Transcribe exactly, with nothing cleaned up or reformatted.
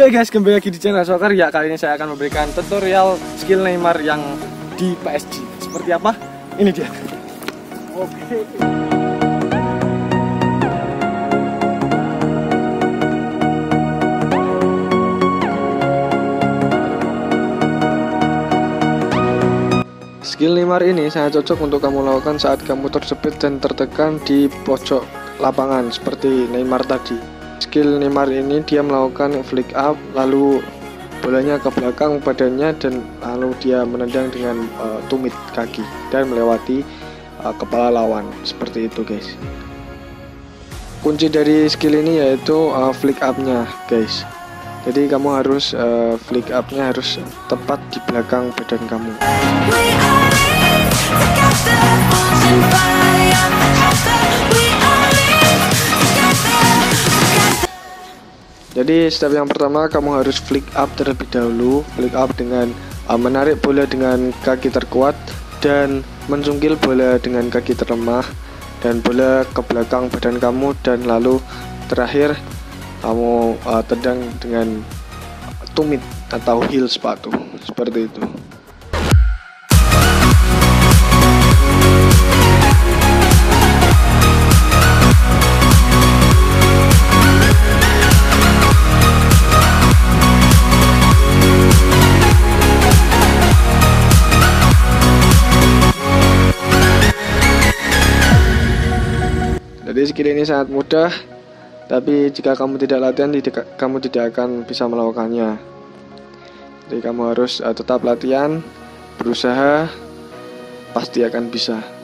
Oke guys, kembali lagi di channel Soccer ya. Kali ini saya akan memberikan tutorial skill Neymar yang di P S G. Seperti apa? Ini dia. Oke. Skill Neymar ini sangat cocok untuk kamu lakukan saat kamu tersepit dan tertekan di pojok lapangan seperti Neymar tadi. Skill Neymar ini dia melakukan flick up, lalu bolanya ke belakang badannya dan lalu dia menendang dengan uh, tumit kaki dan melewati uh, kepala lawan. Seperti itu guys. Kunci dari skill ini yaitu uh, flick up-nya guys. Jadi kamu harus uh, flick up-nya harus tepat di belakang badan kamu. Jadi step yang pertama kamu harus flick up terlebih dahulu. Flick up dengan uh, menarik bola dengan kaki terkuat dan mencungkil bola dengan kaki terlemah dan bola ke belakang badan kamu, dan lalu terakhir kamu uh, tendang dengan tumit atau heel sepatu seperti itu. Jadi skill ini sangat mudah, tapi jika kamu tidak latihan, tidak, kamu tidak akan bisa melakukannya. Jadi kamu harus uh, tetap latihan, berusaha, pasti akan bisa.